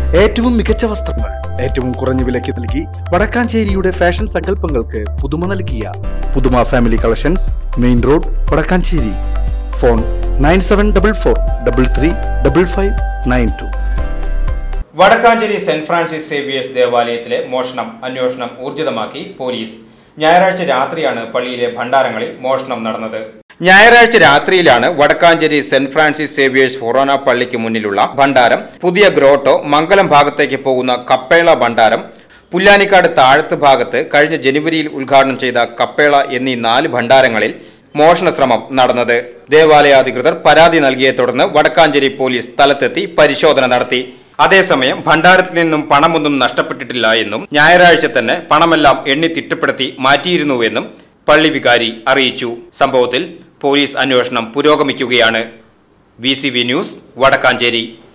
ഏറ്റവും മികച്ച വസ്ത്രങ്ങൾ ഏറ്റവും കുറഞ്ഞ വിലയ്ക്ക് നൽകി വടക്കാഞ്ചേരിയുടെ ഫാഷൻ സങ്കല്പങ്ങൾക്ക് പുതുമ നൽകിയ Puthuma family collections, main road, Vadakkanchery. Phone 9744335592. Vadakkanchery Saint Francis Xavier's ദേവാലയത്തിലെ മോഷണം അന്വേഷണം ഊർജിതമാക്കി പോലീസ്. ഞായറാഴ്ച രാത്രിയാണ് പള്ളിയിലെ ഭണ്ഡാരങ്ങളിൽ മോഷണം നടന്നത്. ഞായറാഴ്ച രാത്രിയിലാണ് വടക്കാഞ്ചേരി സെന്റ് ഫ്രാൻസിസ് സേവിയേഴ്സ് ഫൊറോന പള്ളിക്ക് മുന്നിലുള്ള ഭണ്ഡാരം, പുതിയ ഗ്രോട്ടോ, മംഗലം ഭാഗത്തേക്ക് പോകുന്ന കപ്പേള ഭണ്ഡാരം, പുല്ലാനിക്കാട് താഴത്ത് ഭാഗത്ത് കഴിഞ്ഞ ജനുവരിയിൽ ഉദ്ഘാടനം ചെയ്ത കപ്പേള എന്നീ 4 ഭണ്ഡാരങ്ങളിൽ മോഷണ ശ്രമം നടന്നത്. ദേവാലയാധികൃതർ പരാതി നൽകിയെ തുടർന്ന് വടക്കാഞ്ചേരി പോലീസ് സ്ഥലത്തെത്തി പരിശോധന നടത്തി. അതേസമയം ഭണ്ഡാരത്തിൽ നിന്നും പണമൊന്നും നഷ്ടപ്പെട്ടിട്ടില്ല എന്നും ഞായറാഴ്ച തന്നെ പണമെല്ലാം എണ്ണി തിട്ടപ്പെടുത്തി മാറ്റിയിരുന്നുവെന്നും പള്ളി വികാരി അറിയിച്ചു. സംഭവത്തിൽ പോലീസ് അന്വേഷണം പുരോഗമിക്കുകയാണ്. VCV news, Vadakkanchery.